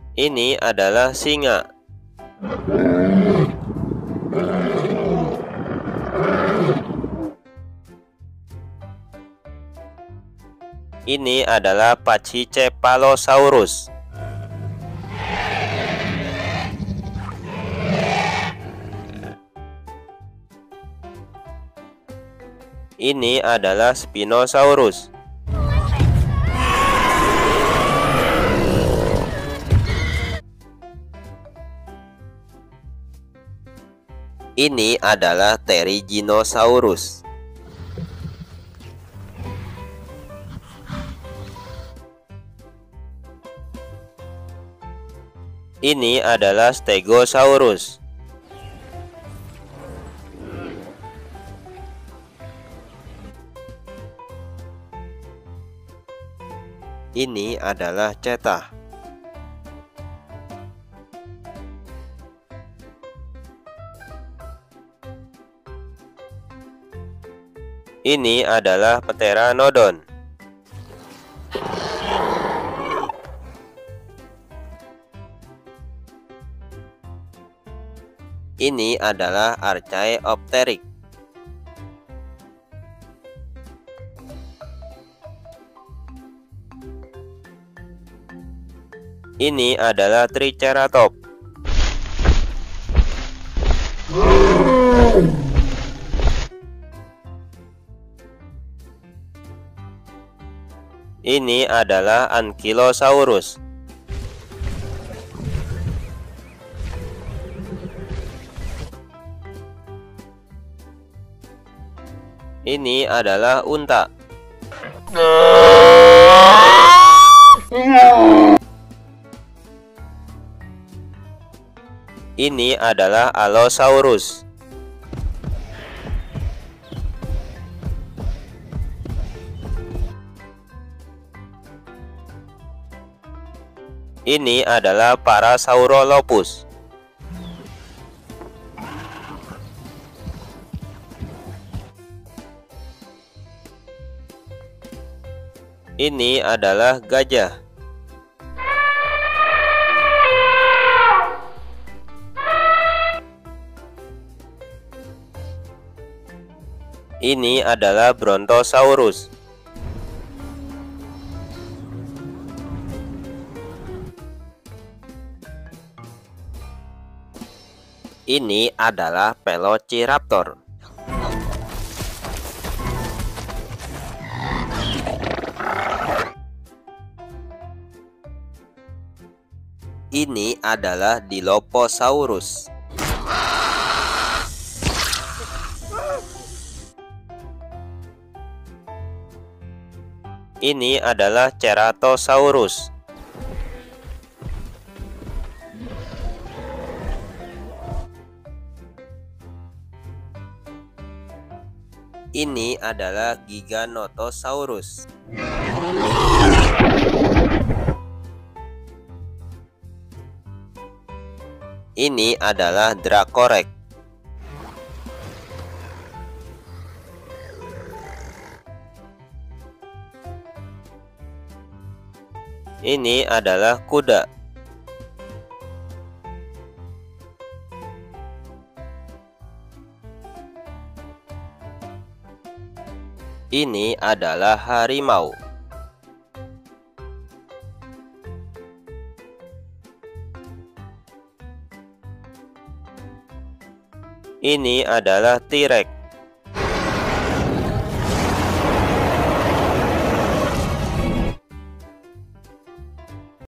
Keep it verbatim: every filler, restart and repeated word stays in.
Ini adalah singa. Ini adalah Pachycephalosaurus. Ini adalah Spinosaurus. Ini adalah Therizinosaurus. Ini adalah Stegosaurus. Ini adalah cheetah. Ini adalah Pteranodon. Ini adalah Archaeopteryx. Ini adalah Triceratops. Ini adalah Ankylosaurus. Ini adalah unta. Ini adalah Allosaurus. Ini adalah Parasaurolophus. Ini adalah gajah. Ini adalah Brontosaurus. Ini adalah Velociraptor. Ini adalah Dilophosaurus. Ini adalah Ceratosaurus. Ini adalah Giganotosaurus. Ini adalah Dracorex. Ini adalah kuda. Ini adalah harimau. Ini adalah T-Rex.